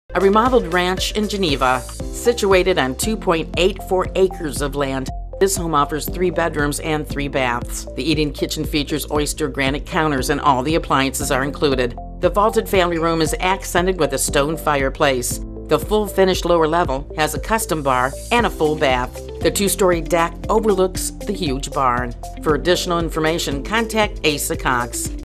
A remodeled ranch in Geneva, situated on 2.84 acres of land. This home offers 3 bedrooms and 3 baths. The eat-in kitchen features oyster granite counters and all the appliances are included. The vaulted family room is accented with a stone fireplace. The full finished lower level has a custom bar and a full bath. The 2-story deck overlooks the huge barn. For additional information, contact Asa Cox.